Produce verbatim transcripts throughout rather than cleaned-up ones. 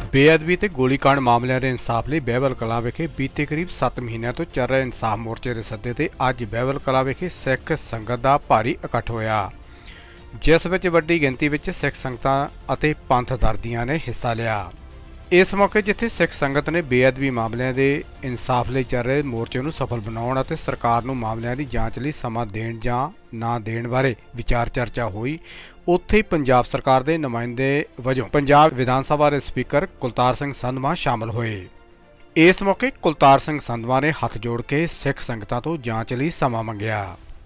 बेअदबी ते गोलीकांड मामलों के इंसाफ लिए बहबल कलां विखे बीते करीब सत्त महीनों तो चल रहे इंसाफ मोर्चे के सद्दे ते अज बहबल कलां विखे सिख संगत का भारी इकट्ठ होया, जिस विच वड्डी गिनती विच सिख संगतां अते पंथ दर्दियां ने हिस्सा लिया। इस मौके जिथे सिख संगत ने बेअदबी मामलों के इंसाफ लिए चल रहे मोर्चे नूं सफल बनाउण अते सरकार नूं मामलों की जांच लई समा देण जां ना देण बारे विचार चर्चा हुई, उत्थे ही पंजाब सरकार के नुमाइंदे वजों पंजाब विधान सभा के स्पीकर कुलतार सिंह संधवा शामिल होए। इस मौके कुलतार सिंह संधवा ने हथ जोड़ के सिख संगतां तो जांच लई समा मंगिया।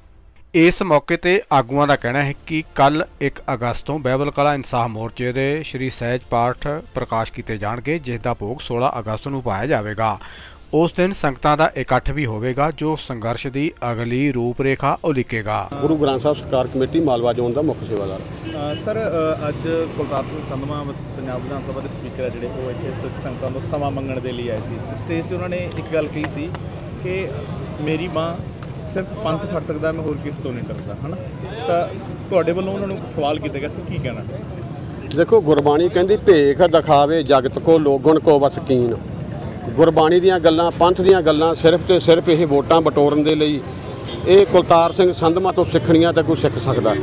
इस मौके ते आगूआं दा कहना है कि कल एक अगस्त तो बहबल कलां इंसाफ मोर्चे के श्री सहज पाठ प्रकाश किए जाएंगे, जिसका भोग सोलह अगस्त नूं पाया जाएगा। उस दिन संगतां दा इकट्ठ भी होगा जो संघर्ष की अगली रूपरेखा उलीकेगा। गुरु ग्रंथ साहब सरकार कमेटी मालवा जोन का मुख्य सेवादार सर अज कुलतार सिंह संधवा पंजाब विधान सभा के स्पीकर है जिहड़े वो इत्थे सिख संगतां तों समा मंगण दे लई आए सी। स्टेज ते उन्होंने एक गल कही सी कि मेरी मां सिर्फ पंथ फड़ सकता, मैं होर किस तो नहीं डरदा, है ना। तो तुहाडे वल्लों उन्होंने सवाल किया गया सी, की कहना? देखो, गुरबाणी कहती भेख दिखावे जगत को लोगन को बस कीन। गुरबाणी दीयां गल्लां पंथ दीयां गल्लां सिर्फ तो सिर्फ ये वोटां बटोरन दे लई ये कुलतार सिंह संधवा तो सिखणियां तो कोई सिख सकदा।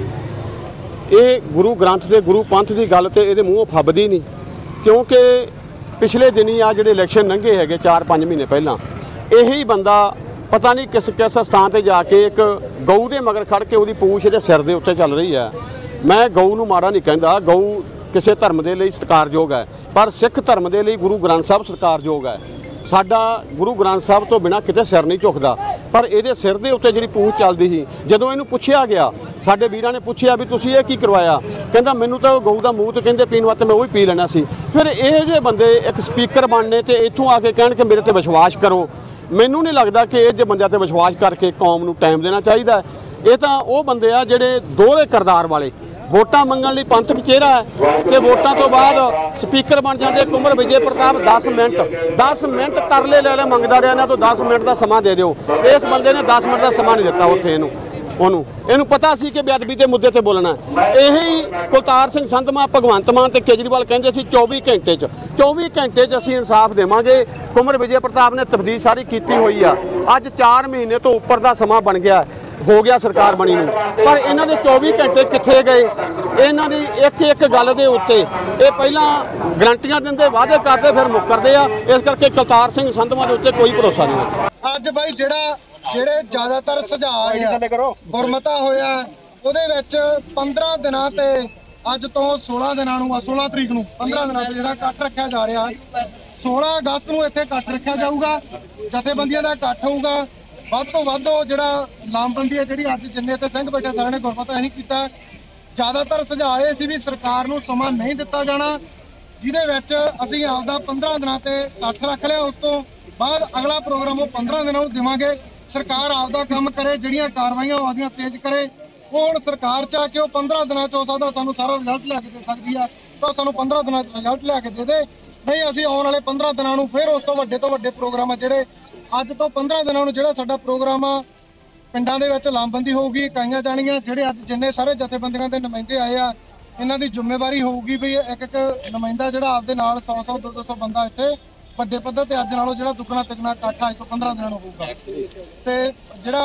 ये गुरु ग्रंथ दे गुरु पंथ की गल तो ये मूँहों फबदी नहीं, क्योंकि पिछले दिन ही आ जिहड़े इलैक्शन लंघे है चार पाँच महीने पहला यही बंदा पता नहीं किस किस स्थान पर जाके एक गऊ के मगर खड़ के उसकी पूछ के सिर के उत्ते चल रही है। मैं गऊ नूं माड़ा नहीं कहता, गऊ किसी धर्म के लिए सत्कारयोग है, पर सिख धर्म के लिए गुरु ग्रंथ साहब सत्कारयोग है। साडा गुरु ग्रंथ साहब तो बिना किते सिर नहीं झुकदा, पर ये सिर के उत्ते जिहड़ी पूछ चलती थी, जदों इहनूं पुछया गया साडे वीरां ने पुछया भी तुसीं ये की करवाया, कहंदा मैनूं तां गऊ दा मूँह ते कहंदे पीण वास्ते मैं वो भी पी लेना सी। फिर ये जे बंदे एक स्पीकर बनने ते इत्थों आके कहण कि मेरे ते विश्वास करो, मैनू नहीं लगता कि ये जो बंदे ते विश्वास करके कौम नूं टाइम देना चाहिए। ये तो वो बंदे आ जिहड़े दोहरे करदार वाले वोटां मंगण लई पंथक चेहरा है कि वोटां तो बाद स्पीकर बन जाते। कुंवर विजय प्रताप दस मिनट दस मिनट तरले ले ले मंगदा रहा ना, तो दस मिनट का समा दे दिओ। इस बंदे ने दस मिनट का समा नहीं दिता उत्थे इहनूं ਉਹਨੂੰ ਇਹਨੂੰ ਪਤਾ ਸੀ ਕਿ ਬੇਅਦਬੀ ਦੇ ਮੁੱਦੇ ਤੇ ਬੋਲਣਾ। ਇਹੀ ਕੁਲਤਾਰ ਸਿੰਘ ਸੰਧਵਾ ਭਗਵੰਤ ਮਾਨ ਤੇ ਕੇਜਰੀਵਾਲ ਕਹਿੰਦੇ ਸੀ ਚੌਵੀ ਘੰਟੇ 'ਚ ਚੌਵੀ ਘੰਟੇ 'ਚ ਅਸੀਂ ਇਨਸਾਫ ਦੇਵਾਂਗੇ। ਕੁੰਵਰ ਵਿਜੇ ਪ੍ਰਤਾਪ ਨੇ ਤਬਦੀਲ ਸਾਰੀ ਕੀਤੀ ਹੋਈ ਆ। ਅੱਜ ਚਾਰ ਮਹੀਨੇ ਤੋਂ ਉੱਪਰ ਦਾ ਸਮਾਂ ਬਣ ਗਿਆ ਹੋ ਗਿਆ ਸਰਕਾਰ ਬਣੀ ਨੂੰ, ਪਰ ਇਹਨਾਂ ਦੇ ਚੌਵੀ ਘੰਟੇ ਕਿੱਥੇ ਗਏ? ਇਹਨਾਂ ਦੀ ਇੱਕ ਇੱਕ ਗੱਲ ਦੇ ਉੱਤੇ ਇਹ ਪਹਿਲਾਂ ਗਰੰਟੀਆਂ ਦਿੰਦੇ, ਵਾਅਦੇ ਕਰਦੇ, ਫਿਰ ਮੁੱਕਰਦੇ ਆ। ਇਸ ਕਰਕੇ ਕੁਲਤਾਰ ਸਿੰਘ ਸੰਧਵਾ ਦੇ ਉੱਤੇ ਕੋਈ ਭਰੋਸਾ ਨਹੀਂ। ਅੱਜ ਬਾਈ ਜਿਹੜਾ ਜਿਹੜੇ ਜ਼ਿਆਦਾतर ਸੁਝਾਅ ਗੁਰਮਤਾ ਹੋਇਆ ਉਹਦੇ ਵਿੱਚ ਪੰਦਰਾਂ ਦਿਨਾਂ ਤੇ ਅੱਜ ਤੋਂ सोलह ਦਿਨਾਂ ਨੂੰ सोलह ਤਰੀਕ ਨੂੰ ਪੰਦਰਾਂ ਦਿਨਾਂ ਤੇ ਜਿਹੜਾ ਇਕੱਠ ਰੱਖਿਆ ਜਾ ਰਿਹਾ। सोलह ਅਗਸਤ ਨੂੰ ਇੱਥੇ ਇਕੱਠ ਰੱਖਿਆ ਜਾਊਗਾ, ਜਥੇਬੰਦੀਆਂ ਦਾ ਇਕੱਠ ਹੋਊਗਾ। ਵੱਧ ਤੋਂ ਵੱਧ ਜਿਹੜਾ ਲਾਮਬੰਦੀ ਹੈ ਜਿਹੜੀ ਅੱਜ ਜਿੰਨੇ ਤੇ ਸਿੰਘ ਬੈਠੇ ਸਾਰਿਆਂ ਨੇ ਗੁਰਮਤਾ ਇਹੀ ਕੀਤਾ। ਜ਼ਿਆਦਾਤਰ ਸੁਝਾਅ ਇਹ ਸੀ ਵੀ ਸਰਕਾਰ ਨੂੰ ਸਮਾਂ ਨਹੀਂ ਦਿੱਤਾ ਜਾਣਾ, ਜਿਹਦੇ ਵਿੱਚ ਅਸੀਂ ਆਪਦਾ ਪੰਦਰਾਂ ਦਿਨਾਂ ਤੇ ਇਕੱਠ ਰੱਖ ਲਿਆ। ਉਸ ਤੋਂ ਬਾਅਦ ਅਗਲਾ ਪ੍ਰੋਗਰਾਮ ਉਹ ਪੰਦਰਾਂ ਦਿਨਾਂ ਨੂੰ ਦੇਵਾਂਗੇ। ਸਰਕਾਰ ਆਪਦਾ ਕੰਮ करे, ਜਿਹੜੀਆਂ ਕਾਰਵਾਈਆਂ ਉਹਦੀਆਂ ਤੇਜ਼ करे। ਉਹ ਹੁਣ ਸਰਕਾਰ ਚ ਆ ਕੇ ਉਹ ਪੰਦਰਾਂ ਦਿਨਾਂ ਚ ਹੋ ਸਕਦਾ ਸਾਨੂੰ ਸਾਰਾ ਰਿਜ਼ਲਟ ਲਿਆ ਕੇ ਦੇ ਸਕਦੀ ਆ, ਤਾਂ ਸਾਨੂੰ ਪੰਦਰਾਂ ਦਿਨਾਂ ਚ ਰਿਜ਼ਲਟ ਲਿਆ ਕੇ ਦੇ ਦੇ। ਨਹੀਂ ਅਸੀਂ ਆਉਣ ਵਾਲੇ ਪੰਦਰਾਂ ਦਿਨਾਂ ਨੂੰ ਫਿਰ ਉਸ ਤੋਂ ਵੱਡੇ ਤੋਂ ਵੱਡੇ ਪ੍ਰੋਗਰਾਮ ਆ ਜਿਹੜੇ ਅੱਜ ਤੋਂ ਪੰਦਰਾਂ ਦਿਨਾਂ ਨੂੰ ਜਿਹੜਾ ਸਾਡਾ ਪ੍ਰੋਗਰਾਮ ਆ ਪਿੰਡਾਂ ਦੇ ਵਿੱਚ ਲਾਮਬੰਦੀ ਹੋਊਗੀ, ਇਕਾਈਆਂ ਜਾਣੀਆਂ। ਜਿਹੜੇ ਅੱਜ ਜਿੰਨੇ ਸਾਰੇ ਜਥੇਬੰਦੀਆਂ ਦੇ ਨੁਮਾਇੰਦੇ ਆਏ ਆ ਇਹਨਾਂ ਦੀ ਜ਼ਿੰਮੇਵਾਰੀ ਹੋਊਗੀ ਵੀ ਇੱਕ ਇੱਕ ਨੁਮਾਇੰਦਾ ਜਿਹੜਾ ਆਪਦੇ ਨਾਲ ਸੌ ਸੌ ਦੋ ਦੋ ਸੌ ਬੰਦਾ ਇੱਥੇ ਵੱਡੇ ਪੱਧਰ ਤੇ ਅੱਜ ਨਾਲੋਂ ਜਿਹੜਾ ਦੁੱਗਣਾ ਤਿੱਗਣਾ ਇਕੱਠ ਅੱਜ ਤੋਂ ਪੰਦਰਾਂ ਦਿਨਾਂ ਨੂੰ ਹੋਊਗਾ। ਤੇ ਜਿਹੜਾ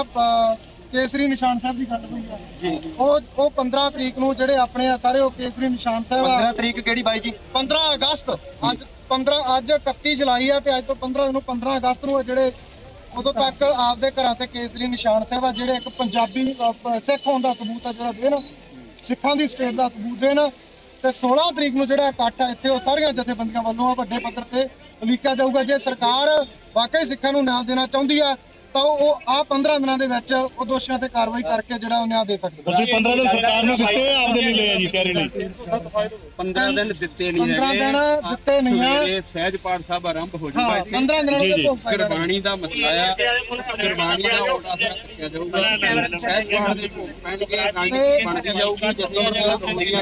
ਕੇਸਰੀ ਨਿਸ਼ਾਨ ਸਾਹਿਬ ਦੀ ਗੱਲ ਹੋਈ ਆ ਉਹ ਉਹ ਪੰਦਰਾਂ ਤਰੀਕ ਨੂੰ ਜਿਹੜੇ ਆਪਣੇ ਆ ਸਾਰੇ ਉਹ ਕੇਸਰੀ ਨਿਸ਼ਾਨ ਸਾਹਿਬ ਪੰਦਰਾਂ ਤਰੀਕ ਕਿਹੜੀ ਬਾਈ ਜੀ? ਪੰਦਰਾਂ ਅਗਸਤ। ਅੱਜ ਪੰਦਰਾਂ ਅੱਜ ਇਕੱਤੀ ਜੁਲਾਈ ਆ ਤੇ ਅੱਜ ਤੋਂ ਪੰਦਰਾਂ ਨੂੰ ਪੰਦਰਾਂ ਅਗਸਤ ਨੂੰ ਜਿਹੜੇ ਉਦੋਂ ਤੱਕ ਆਪਦੇ ਘਰਾਂ ਤੇ ਕੇਸਰੀ ਨਿਸ਼ਾਨ ਸਾਹਿਬ ਆ ਜਿਹੜੇ ਇੱਕ ਪੰਜਾਬੀ ਸਿੱਖ ਹੋਣ ਦਾ ਸਬੂਤ ਆ ਜਿਹੜਾ ਦੇਣ, ਸਿੱਖਾਂ ਦੀ ਸਟੇਟ ਦਾ ਸਬੂਤ ਦੇਣ। ਤੇ सोलह ਤਰੀਕ ਨੂੰ ਜਿਹੜਾ ਇਕੱਠ ਆ ਇੱਥੇ ਉਹ ਸਾਰੀਆਂ ਜਥੇਬੰਦੀਆਂ ਵੱਲੋਂ ਵੱਡੇ ਪੱਧਰ ਤੇ ਉਲੀਕਿਆ ਜਾਊਗਾ। ਜੇ ਸਰਕਾਰ ਵਾਕਈ ਸਿੱਖਾਂ ਨੂੰ ਨਿਆਂ ਦੇਣਾ ਚਾਹੁੰਦੀ ਆ ਤਾਂ ਉਹ ਆ ਪੰਦਰਾਂ ਦਿਨਾਂ ਦੇ ਵਿੱਚ ਉਹ ਦੋਸ਼ੀਆਂ ਤੇ ਕਾਰਵਾਈ ਕਰਕੇ ਜਿਹੜਾ ਉਹ ਨਿਆਂ ਦੇ ਸਕਦੀ ਹੈ। ਤੁਸੀਂ ਪੰਦਰਾਂ ਦਿਨ ਸਰਕਾਰ ਨੂੰ ਦਿੱਤੇ ਆਪਦੇ ਲਈ ਲਿਆ ਜੀ ਤਿਆਰੀ ਲਈ? पंद्रह दिन दिते नहीं है, पंद्रह दिन दिते नहीं है। सहज पाठ साहब आरंभ हो जाएगा इत्थे। पंद्रह दिन गुरबाणी दा मसला है, गुरबाणी दा ऑर्डर रखिया जाऊगा। सहज पाठ दे भोग पैणगे, गाणी बनदी जाऊगी, जथेबंदियां होंदियां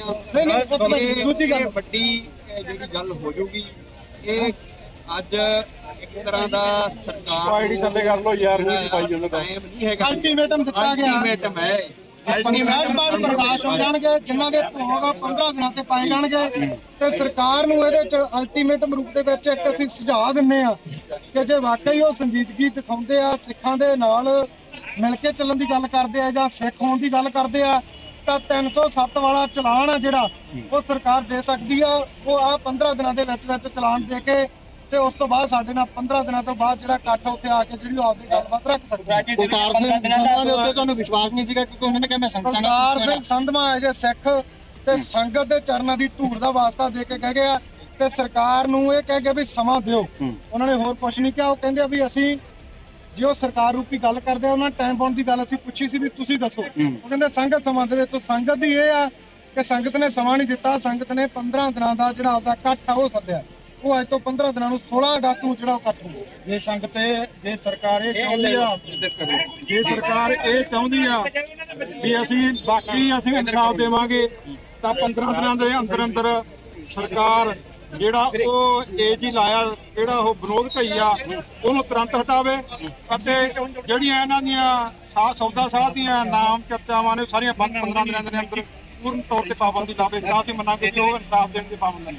रहणगीਆਂ। दूजी गल वड्डी जिहड़ी गल हो जाऊगी ये ਅੱਜ एक तरह का सरकार आईडी थल्ले कर लो यार, टाइम नहीं है, अल्टीमेटम दिता गया। अल्टीमेटम है ਪੰਚਾਇਤ ਬਾਅਦ ਬਰਦਾਸ਼ਤ ਹੋ ਜਾਣਗੇ, ਜਿਨ੍ਹਾਂ ਦੇ ਭੋਗ ਪੰਦਰਾਂ ਦਿਨਾਂ ਤੇ ਪਾਏ ਜਾਣਗੇ। ਤੇ ਸਰਕਾਰ ਨੂੰ ਇਹਦੇ ਚ ਅਲਟੀਮੇਟਮ ਰੂਪ ਦੇ ਵਿੱਚ ਇੱਕ ਅਸੀਂ ਸੁਝਾਅ ਦਿੰਦੇ ਆ ਕਿ ਜੇ ਵਾਕਈ ਉਹ ਸੰਜੀਦਗੀ ਦਿਖਾਉਂਦੇ ਆ, ਸਿੱਖਾਂ ਦੇ ਨਾਲ ਮਿਲ ਕੇ ਚੱਲਣ ਦੀ ਗੱਲ ਕਰਦੇ ਆ ਜਾਂ ਸਿੱਖ ਹੋਣ ਦੀ ਗੱਲ ਕਰਦੇ ਆ, ਤਾਂ ਤਿੰਨ ਸੌ ਸੱਤ ਵਾਲਾ ਚਲਾਨ ਆ ਜਿਹੜਾ ਉਹ ਸਰਕਾਰ ਦੇ ਸਕਦੀ ਆ। ਉਹ ਆ ਪੰਦਰਾਂ ਦਿਨਾਂ ਦੇ ਵਿੱਚ ਵਿੱਚ ਚਲਾਨ ਦੇ ਕੇ ਤੇ ਉਸ ਤੋਂ ਬਾਅਦ ਸਾਡੇ ਨਾਲ ਪੰਦਰਾਂ ਦਿਨਾਂ ਤੋਂ ਬਾਅਦ ਜਿਹੜਾ ਇਕੱਠ ਉੱਥੇ ਆ ਕੇ ਜਿਹੜੀ ਆਪਦੀ ਗੱਲਬਾਤ ਰੱਖ ਸਕਦਾ। ਕੁਲਤਾਰ ਸਿੰਘ ਸੰਧਵਾ ਦੇ ਉੱਤੇ ਤੁਹਾਨੂੰ ਵਿਸ਼ਵਾਸ ਨਹੀਂ ਸੀਗਾ ਕਿਉਂਕਿ ਉਹਨਾਂ ਨੇ ਕਿਹਾ ਮੈਂ ਸੰਗਤਾਂ ਨਾਲ ਕੁਲਤਾਰ ਸਿੰਘ ਸੰਧਵਾ ਹੈ ਜੇ ਸਿੱਖ ਤੇ ਸੰਗਤ ਦੇ ਚਰਨਾਂ ਦੀ ਧੂੜ ਦਾ ਵਾਸਤਾ ਦੇ ਕੇ ਕਹਿ ਗਏ ਆ ਤੇ ਸਰਕਾਰ ਨੂੰ ਇਹ ਕਹਿ ਗਏ ਵੀ ਸਮਾਂ ਦਿਓ। ਉਹਨਾਂ ਨੇ ਹੋਰ ਕੁਝ ਨਹੀਂ ਕਿਹਾ। ਉਹ ਕਹਿੰਦੇ ਆ ਵੀ ਅਸੀਂ ਜੇ ਉਹ ਸਰਕਾਰ ਰੂਪੀ ਗੱਲ ਕਰਦੇ ਆ, ਉਹਨਾਂ ਟਾਈਮ ਬਾਉਂਡ ਦੀ ਗੱਲ ਅਸੀਂ ਪੁੱਛੀ ਸੀ ਵੀ ਤੁਸੀਂ ਦੱਸੋ। ਉਹ ਕਹਿੰਦੇ ਸੰਗਤ ਸਮਾਂ ਦੇਵੇ। ਤੋਂ ਸੰਗਤ ਦੀ ਇਹ ਆ ਕਿ ਸੰਗਤ ਨੇ ਸਮਾਂ ਨਹੀਂ ਦਿੱਤਾ। ਸੰਗਤ ਨੇ ਪੰਦਰਾਂ ਦਿਨਾਂ ਦਾ ਜਿਹੜਾ ਆਪਦਾ ਇਕੱਠ ਆ ਉਹ ਸੱਦਿਆ। ਉਹ ਅੱਜ ਤੋਂ ਪੰਦਰਾਂ ਦਿਨਾਂ ਨੂੰ ਸੋਲਾਂ ਅਗਸਤ ਨੂੰ ਜਿਹੜਾ ਇਕੱਠ ਹੋਊ। ਜੇ ਸੰਗਤ ਜੇ ਸਰਕਾਰ ਇਹ ਚਾਹੁੰਦੀ ਆ ਜੇ ਸਰਕਾਰ ਇਹ ਚਾਹੁੰਦੀ ਆ ਵੀ ਅਸੀਂ ਬਾਕੀ ਅਸੀਂ ਇਨਸਾਫ ਦੇਵਾਂਗੇ ਤਾਂ ਪੰਦਰਾਂ ਦਿਨਾਂ ਦੇ ਅੰਦਰ ਅੰਦਰ ਸਰਕਾਰ ਜਿਹੜਾ ਉਹ ਏਜ ਹੀ ਲਾਇਆ ਜਿਹੜਾ ਉਹ ਵਿਰੋਧ ਕਈ ਆ ਉਹਨੂੰ ਤੁਰੰਤ ਹਟਾਵੇ ਅਤੇ ਜਿਹੜੀਆਂ ਇਹਨਾਂ ਦੀਆਂ ਸਾਹ ਸੌਦਾ ਸਾਹ ਦੀਆਂ ਨਾਮ ਚਰਚਾਵਾਂ ਨੇ ਸਾਰੀਆਂ ਬੰਦ ਪੰਦਰਾਂ ਦਿਨਾਂ ਦੇ ਅੰਦਰ ਪੂਰਨ ਤੌਰ ਤੇ ਪਾਬੰਦੀ ਲਾਵੇ। ਤਾਂ ਅਸੀਂ ਮੰਨਾਂਗੇ ਕਿ ਉਹ ਇਨਸਾਫ ਦੇਣ ਦੀ ਪਾਬੰਦੀ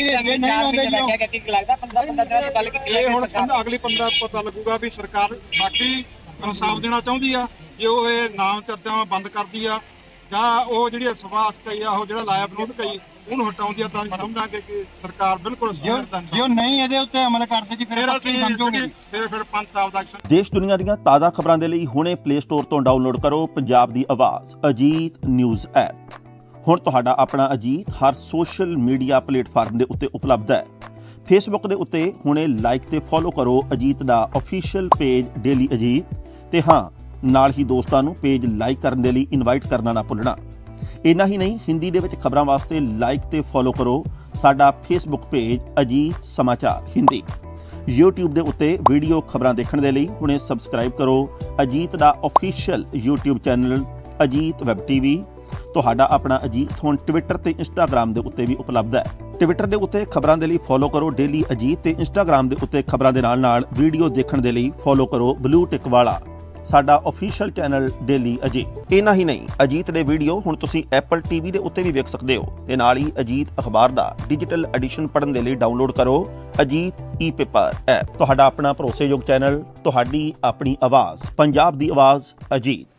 ਇਹ ਹੁਣ ਅਗਲੀ ਪੰਦਰਾਂ ਪਤਾ ਲੱਗੂਗਾ ਵੀ ਸਰਕਾਰ ਬਾਕੀ ਇਨਸਾਫ ਦੇਣਾ ਚਾਹੁੰਦੀ ਆ, ਜੇ ਉਹ ਇਹ ਨਾਮ ਚਰਚਾਵਾਂ ਬੰਦ ਕਰਦੀ ਆ ਜਾਂ ਉਹ ਜਿਹੜੀ ਸਭਾ ਕਈ ਆ ਉਹ ਜਿਹੜਾ ਲਾਇਆ ਵਿਰੋਧ ਕਈ ਉਹਨੂੰ ਹਟਾਉਂਦੀ ਆ ਤਾਂ ਸਮਝਾਂਗੇ ਕਿ ਸਰਕਾਰ ਬਿਲਕੁਲ ਜੇ ਉਹ ਨਹੀਂ ਇਹਦੇ ਉੱਤੇ ਅਮਲ ਕਰਦੇ ਜੀ ਫਿਰ ਅਸੀਂ ਸਮਝੋਗੇ ਫਿਰ ਫਿਰ ਪੰਜ ਆਪ ਦਾ ਐਕਸ਼ਨ। ਦੇਸ਼ ਦੁਨੀਆ ਦੀਆਂ ਤਾਜ਼ਾ ਖਬਰਾਂ ਦੇ ਲਈ ਹੁਣੇ ਪਲੇ ਸਟੋਰ ਤੋਂ ਡਾਊਨਲੋਡ ਕਰੋ ਪੰਜਾਬ ਦੀ ਆਵਾਜ਼ ਅਜੀਤ ਨਿਊਜ਼ ਐਪ। ਹੁਣ ਤੁਹਾਡਾ ਆਪਣਾ ਅਜੀਤ ਹਰ ਸੋਸ਼ਲ ਮੀਡੀਆ ਪਲੇਟਫਾਰਮ ਦੇ ਉੱਤੇ ਉਪਲਬਧ ਹੈ। ਫੇਸਬੁੱਕ ਦੇ ਉੱਤੇ ਹੁਣੇ ਲਾਈਕ ਤੇ ਫੋਲੋ ਕਰੋ ਅਜੀਤ ਦਾ ਅਫੀਸ਼ੀਅਲ ਪੇਜ ਡੇਲੀ ਅਜੀਤ ਤੇ ਹਾਂ ਨਾਲ ਹੀ ਦੋਸਤਾਂ ਨੂੰ ਪੇਜ ਲਾਈਕ ਕਰਨ ਦੇ ਲਈ ਇਨਵਾਈਟ ਕਰਨਾ ਨਾ ਭੁੱਲਣਾ। ਇੰਨਾ ਹੀ ਨਹੀਂ, ਹਿੰਦੀ ਦੇ ਵਿੱਚ ਖਬਰਾਂ ਵਾਸਤੇ ਲਾਈਕ ਤੇ ਫੋਲੋ ਕਰੋ ਸਾਡਾ ਫੇਸਬੁੱਕ ਪੇਜ ਅਜੀਤ ਸਮਾਚਾਰ ਹਿੰਦੀ। YouTube ਦੇ ਉੱਤੇ ਵੀਡੀਓ ਖਬਰਾਂ ਦੇਖਣ ਦੇ ਲਈ ਹੁਣੇ ਸਬਸਕ੍ਰਾਈਬ ਕਰੋ ਅਜੀਤ ਦਾ official YouTube channel Ajit web TV. ਤੁਹਾਡਾ ਆਪਣਾ ਅਜੀਤ ਹੁਣ ਟਵਿੱਟਰ ਤੇ ਇੰਸਟਾਗ੍ਰਾਮ ਦੇ ਉੱਤੇ ਵੀ ਉਪਲਬਧ ਹੈ। ਟਵਿੱਟਰ ਦੇ ਉੱਤੇ ਖਬਰਾਂ ਦੇ ਲਈ ਫੋਲੋ ਕਰੋ ਡੇਲੀ ਅਜੀਤ ਤੇ ਇੰਸਟਾਗ੍ਰਾਮ ਦੇ ਉੱਤੇ ਖਬਰਾਂ ਦੇ ਨਾਲ ਨਾਲ ਵੀਡੀਓ ਦੇਖਣ ਦੇ ਲਈ ਫੋਲੋ ਕਰੋ ਬਲੂ ਟਿਕ ਵਾਲਾ ਸਾਡਾ ਅਫੀਸ਼ੀਅਲ ਚੈਨਲ ਡੇਲੀ ਅਜੀਤ। ਇੰਨਾ ਹੀ ਨਹੀਂ, ਅਜੀਤ ਦੇ ਵੀਡੀਓ ਹੁਣ ਤੁਸੀਂ ਐਪਲ ਟੀਵੀ ਦੇ ਉੱਤੇ ਵੀ ਵੇਖ ਸਕਦੇ ਹੋ ਤੇ ਨਾਲ ਹੀ ਅਜੀਤ ਅਖਬਾਰ ਦਾ ਡਿਜੀਟਲ ਐਡੀਸ਼ਨ ਪੜ੍ਹਨ ਦੇ ਲਈ ਡਾਊਨਲੋਡ ਕਰੋ ਅਜੀਤ ਈ ਪੇਪਰ ਐਪ। ਤੁਹਾਡਾ ਆਪਣਾ ਭਰੋਸੇਯੋਗ ਚੈਨਲ, ਤੁਹਾਡੀ ਆਪਣੀ ਆਵਾਜ਼, ਪੰਜਾਬ ਦੀ ਆਵਾਜ਼ ਅਜੀਤ।